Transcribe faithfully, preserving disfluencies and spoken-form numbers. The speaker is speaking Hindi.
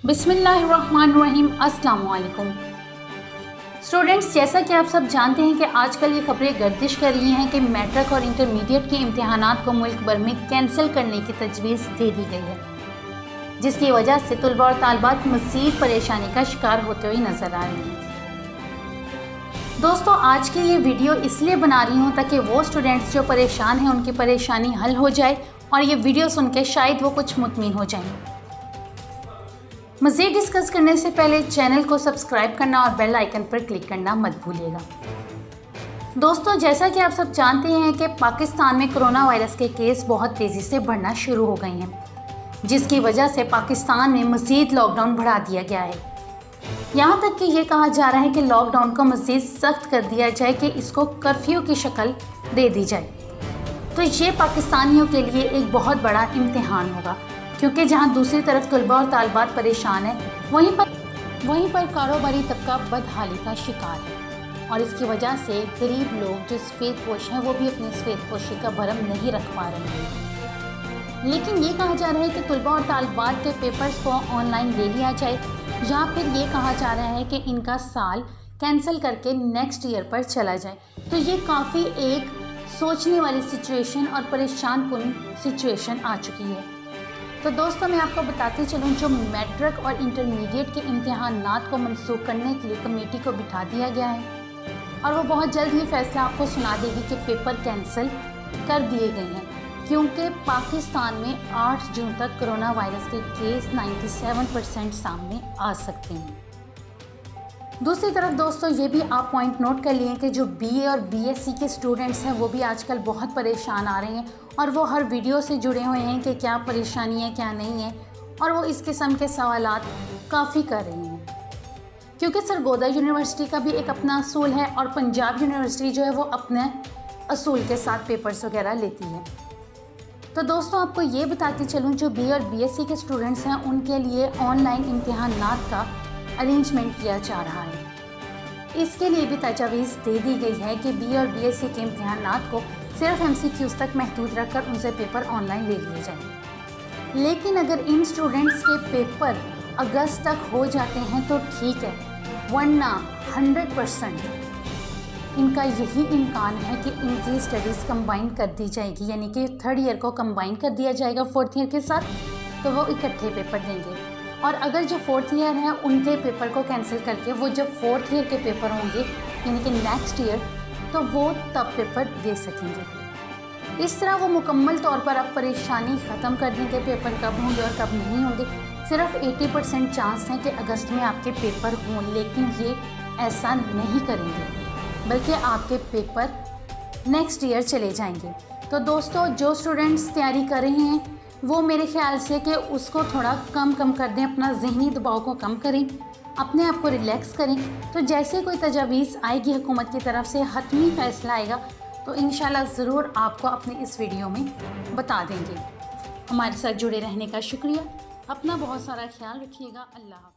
बिस्मिल्लाहिर्रहमानिर्रहीम। अस्सलाम वालेकुम स्टूडेंट्स, जैसा कि आप सब जानते हैं कि आजकल ये खबरें गर्दिश कर रही हैं कि मैट्रिक और इंटरमीडिएट के इम्तिहानात को मुल्क भर में कैंसिल करने की तजवीज़ दे दी गई है, जिसकी वजह से तलबा और तालिबात मज़ीद परेशानी का शिकार होते हुए नज़र आ रही हैं। दोस्तों, आज की ये वीडियो इसलिए बना रही हूँ ताकि वो स्टूडेंट्स जो परेशान हैं उनकी परेशानी हल हो जाए और ये वीडियो सुन के शायद वो कुछ मुतमिन हो जाएं। मज़ीद डिस्कस करने से पहले चैनल को सब्सक्राइब करना और बेल आइकन पर क्लिक करना मत भूलिएगा। दोस्तों, जैसा कि आप सब जानते हैं कि पाकिस्तान में कोरोना वायरस के केस बहुत तेज़ी से बढ़ना शुरू हो गए हैं, जिसकी वजह से पाकिस्तान में मज़ीद लॉकडाउन बढ़ा दिया गया है। यहाँ तक कि ये कहा जा रहा है कि लॉकडाउन को मज़ीद सख्त कर दिया जाए कि इसको कर्फ्यू की शक्ल दे दी जाए। तो ये पाकिस्तानियों के लिए एक बहुत बड़ा इम्तिहान होगा, क्योंकि जहां दूसरी तरफ तलबा और तालिबात परेशान है, वहीं पर वहीं पर कारोबारी तबका बदहाली का शिकार है और इसकी वजह से गरीब लोग जो सफ़ेद पोश हैं वो भी अपनी सफ़ेद पोशी का भरम नहीं रख पा रहे हैं। लेकिन ये कहा जा रहा है कि तलबा और तालिबात के पेपर्स को ऑनलाइन ले लिया जाए, या फिर ये कहा जा रहा है कि इनका साल कैंसिल करके नेक्स्ट ईयर पर चला जाए। तो ये काफ़ी एक सोचने वाली सिचुएशन और परेशान कुन सिचुएशन आ चुकी है। तो दोस्तों, मैं आपको बताती चलूँ, जो मैट्रिक और इंटरमीडिएट के इम्तिहानात को मनसूख करने के लिए कमेटी को बिठा दिया गया है और वो बहुत जल्द ही फैसला आपको सुना देगी कि पेपर कैंसिल कर दिए गए हैं, क्योंकि पाकिस्तान में आठ जून तक कोरोना वायरस के केस सत्तानवे परसेंट सामने आ सकते हैं। दूसरी तरफ दोस्तों, ये भी आप पॉइंट नोट कर लिए कि जो बीए और बीएससी के स्टूडेंट्स हैं वो भी आजकल बहुत परेशान आ रहे हैं और वो हर वीडियो से जुड़े हुए हैं कि क्या परेशानी है क्या नहीं है, और वो इस किस्म के सवालात काफ़ी कर रहे हैं, क्योंकि सरगोदा यूनिवर्सिटी का भी एक अपना असूल है और पंजाब यूनिवर्सिटी जो है वो अपने असूल के साथ पेपर्स वगैरह लेती है। तो दोस्तों, आपको ये बताती चलूँ, जो बी और बीएससी के स्टूडेंट्स हैं उनके लिए ऑनलाइन इम्तिहानात का अरेंजमेंट किया जा रहा है। इसके लिए भी तजवीज़ दे दी गई है कि बी और बीएससी के इम्तिहानात को सिर्फ एमसीक्यूज़ तक महदूद रखकर उनसे पेपर ऑनलाइन ले लिए जाएं। लेकिन अगर इन स्टूडेंट्स के पेपर अगस्त तक हो जाते हैं तो ठीक है, वरना हंड्रेड परसेंट इनका यही इम्कान है कि इनकी स्टडीज़ कंबाइन कर दी जाएगी, यानी कि थर्ड ईयर को कंबाइन कर दिया जाएगा फोर्थ ईयर के साथ, तो वो इकट्ठे पेपर देंगे। और अगर जो फोर्थ ईयर है उनके पेपर को कैंसिल करके वो जब फोर्थ ईयर के पेपर होंगे यानी कि नेक्स्ट ईयर, तो वो तब पेपर दे सकेंगे। इस तरह वो मुकम्मल तौर पर अब परेशानी ख़त्म कर देंगे, पेपर कब होंगे और कब नहीं होंगे। सिर्फ अस्सी परसेंट चांस है कि अगस्त में आपके पेपर हों, लेकिन ये ऐसा नहीं करेंगे, बल्कि आपके पेपर नेक्स्ट ईयर चले जाएंगे। तो दोस्तों, जो स्टूडेंट्स तैयारी कर रहे हैं वो मेरे ख्याल से कि उसको थोड़ा कम कम कर दें, अपना ज़हनी दबाव को कम करें, अपने आप को रिलैक्स करें। तो जैसे कोई तजावीज़ आएगी हुकूमत की तरफ से, हतमी फ़ैसला आएगा, तो इंशाल्लाह ज़रूर आपको अपने इस वीडियो में बता देंगे। हमारे साथ जुड़े रहने का शुक्रिया। अपना बहुत सारा ख्याल रखिएगा। अल्लाह हाफ़िज़।